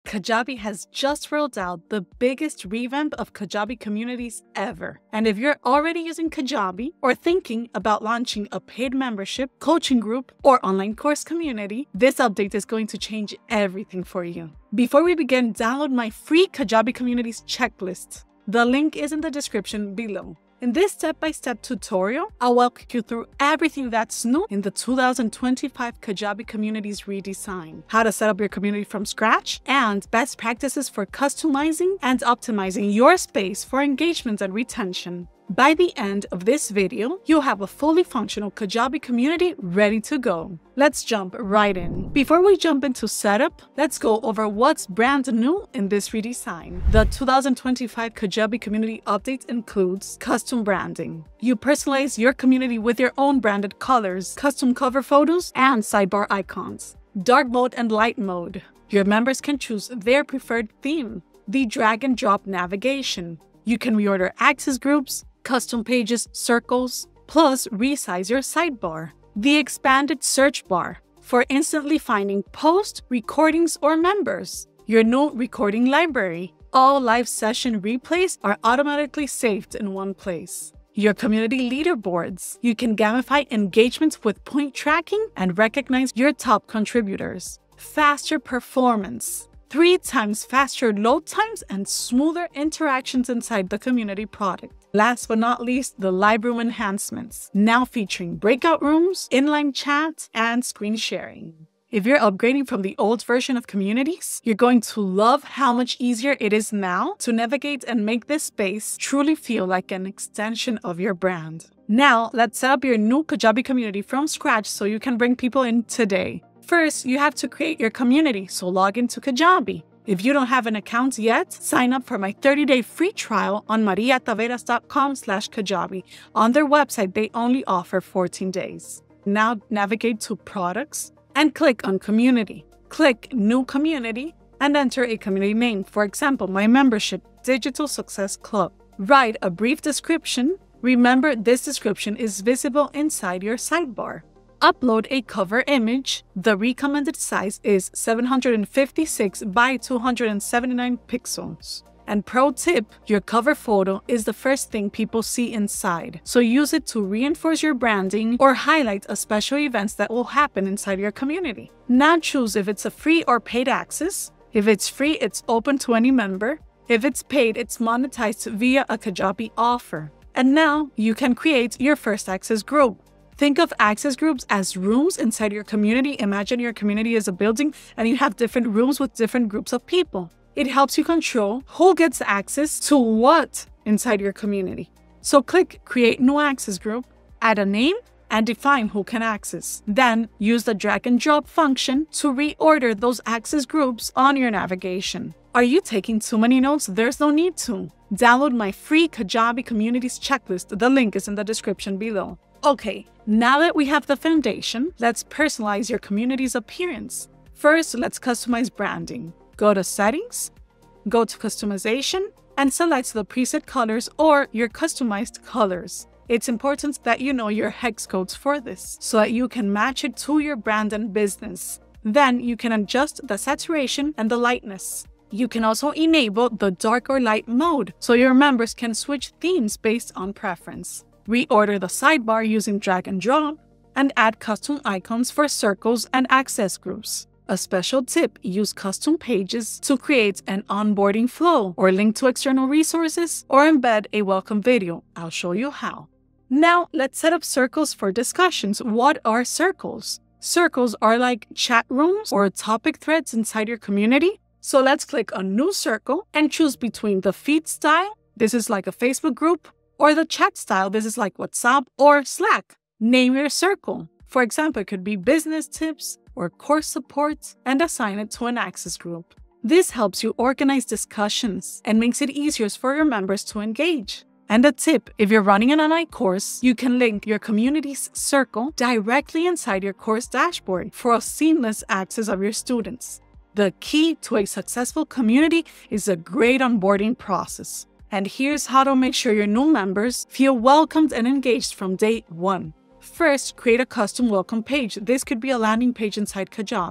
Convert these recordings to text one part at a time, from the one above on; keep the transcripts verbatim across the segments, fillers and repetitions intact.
Kajabi has just rolled out the biggest revamp of Kajabi communities ever. And if you're already using Kajabi or thinking about launching a paid membership, coaching group, or online course community, this update is going to change everything for you. Before we begin, download my free Kajabi Communities checklist. The link is in the description below. In this step-by-step tutorial, I'll walk you through everything that's new in the two thousand twenty-five Kajabi Communities Redesign, how to set up your community from scratch, and best practices for customizing and optimizing your space for engagement and retention. By the end of this video, you'll have a fully functional Kajabi community ready to go. Let's jump right in. Before we jump into setup, let's go over what's brand new in this redesign. The two thousand twenty-five Kajabi community update includes custom branding. You personalize your community with your own branded colors, custom cover photos, and sidebar icons. Dark mode and light mode. Your members can choose their preferred theme. The drag and drop navigation. You can reorder access groups, custom pages, circles, plus resize your sidebar. The expanded search bar for instantly finding posts, recordings, or members. Your new recording library. All live session replays are automatically saved in one place. Your community leaderboards. You can gamify engagement with point tracking and recognize your top contributors. Faster performance. Three times faster load times and smoother interactions inside the community product. Last but not least, the live room enhancements, now featuring breakout rooms, inline chat, and screen sharing. If you're upgrading from the old version of communities, you're going to love how much easier it is now to navigate and make this space truly feel like an extension of your brand. Now, let's set up your new Kajabi community from scratch so you can bring people in today. First, you have to create your community, so log into Kajabi. If you don't have an account yet, sign up for my thirty day free trial on mariataveras dot com slash Kajabi. On their website, they only offer fourteen days. Now navigate to Products and click on Community. Click New Community and enter a community name, for example, my membership, Digital Success Club. Write a brief description. Remember, this description is visible inside your sidebar. Upload a cover image. The recommended size is seven hundred fifty-six by two hundred seventy-nine pixels. And pro tip, your cover photo is the first thing people see inside, so use it to reinforce your branding or highlight a special events that will happen inside your community. Now choose if it's a free or paid access. If it's free, it's open to any member. If it's paid, it's monetized via a Kajabi offer. And now you can create your first access group. Think of access groups as rooms inside your community. Imagine your community is a building and you have different rooms with different groups of people. It helps you control who gets access to what inside your community. So click Create New Access Group, add a name, and define who can access. Then use the drag and drop function to reorder those access groups on your navigation. Are you taking too many notes? There's no need to. Download my free Kajabi Communities checklist. The link is in the description below. Okay, now that we have the foundation, let's personalize your community's appearance. First, let's customize branding. Go to Settings, go to Customization, and select the preset colors or your customized colors. It's important that you know your hex codes for this, so that you can match it to your brand and business. Then you can adjust the saturation and the lightness. You can also enable the dark or light mode, so your members can switch themes based on preference. Reorder the sidebar using drag and drop, and add custom icons for circles and access groups. A special tip, use custom pages to create an onboarding flow or link to external resources or embed a welcome video. I'll show you how. Now, let's set up circles for discussions. What are circles? Circles are like chat rooms or topic threads inside your community. So let's click on New Circle and choose between the feed style, this is like a Facebook group, or the chat style, this is like WhatsApp or Slack. Name your circle. For example, it could be business tips or course support, and assign it to an access group. This helps you organize discussions and makes it easier for your members to engage. And a tip, if you're running an online course, you can link your community's circle directly inside your course dashboard for a seamless access of your students. The key to a successful community is a great onboarding process. And here's how to make sure your new members feel welcomed and engaged from day one. First, create a custom welcome page. This could be a landing page inside Kajabi.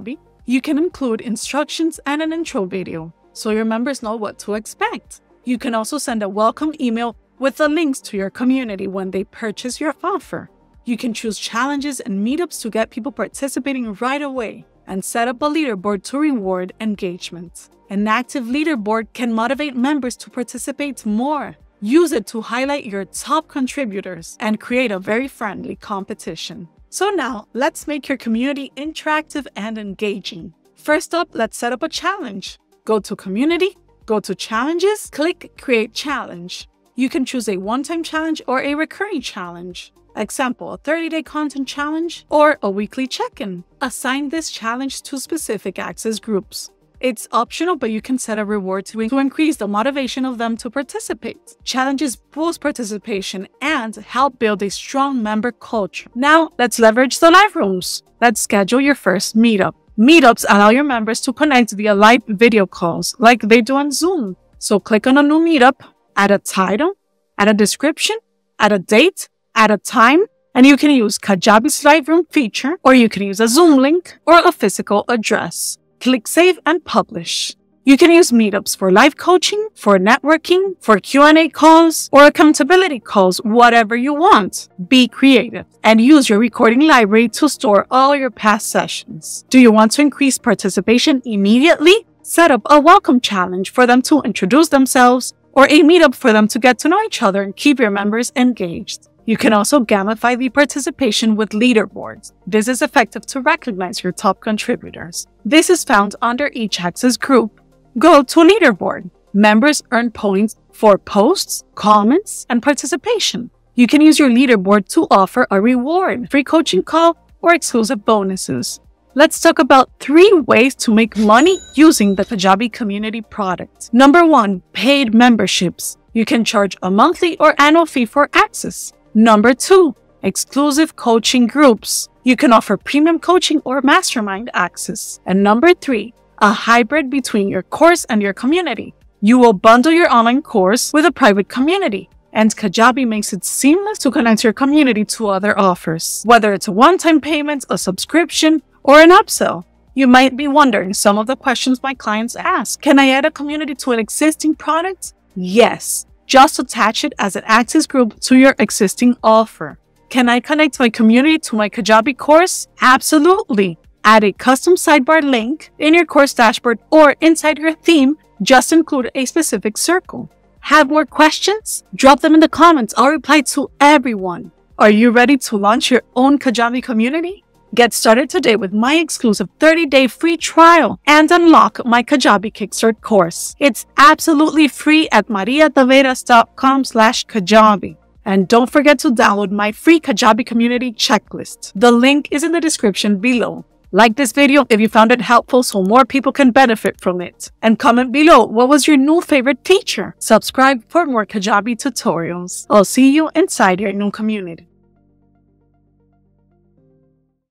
You can include instructions and an intro video so your members know what to expect. You can also send a welcome email with the links to your community when they purchase your offer. You can choose challenges and meetups to get people participating right away and set up a leaderboard to reward engagement. An active leaderboard can motivate members to participate more. Use it to highlight your top contributors and create a very friendly competition. So now, let's make your community interactive and engaging. First up, let's set up a challenge. Go to Community, go to Challenges, click Create Challenge. You can choose a one-time challenge or a recurring challenge. Example, a thirty-day content challenge or a weekly check-in. Assign this challenge to specific access groups. It's optional, but you can set a reward to, to increase the motivation of them to participate. Challenges boost participation and help build a strong member culture. Now, let's leverage the live rooms. Let's schedule your first meetup. Meetups allow your members to connect via live video calls like they do on Zoom. So click on a new meetup, add a title, add a description, add a date, add a time, and you can use Kajabi's live room feature, or you can use a Zoom link or a physical address. Click Save and Publish. You can use meetups for live coaching, for networking, for Q and A calls, or accountability calls, whatever you want. Be creative and use your recording library to store all your past sessions. Do you want to increase participation immediately? Set up a welcome challenge for them to introduce themselves, or a meetup for them to get to know each other and keep your members engaged. You can also gamify the participation with leaderboards. This is effective to recognize your top contributors. This is found under each access group. Go to Leaderboard. Members earn points for posts, comments, and participation. You can use your leaderboard to offer a reward, free coaching call, or exclusive bonuses. Let's talk about three ways to make money using the Kajabi community product. Number one, paid memberships. You can charge a monthly or annual fee for access. Number two, exclusive coaching groups. You can offer premium coaching or mastermind access. And number three, a hybrid between your course and your community. You will bundle your online course with a private community. And Kajabi makes it seamless to connect your community to other offers. Whether it's a one-time payment, a subscription, or an upsell. You might be wondering some of the questions my clients ask. Can I add a community to an existing product? Yes. Just attach it as an access group to your existing offer. Can I connect my community to my Kajabi course? Absolutely. Add a custom sidebar link in your course dashboard or inside your theme. Just include a specific circle. Have more questions? Drop them in the comments. I'll reply to everyone. Are you ready to launch your own Kajabi community? Get started today with my exclusive thirty-day free trial and unlock my Kajabi Kickstart Course. It's absolutely free at mariataveras.com slash Kajabi. And don't forget to download my free Kajabi community checklist. The link is in the description below. Like this video if you found it helpful so more people can benefit from it. And comment below what was your new favorite feature. Subscribe for more Kajabi tutorials. I'll see you inside your new community.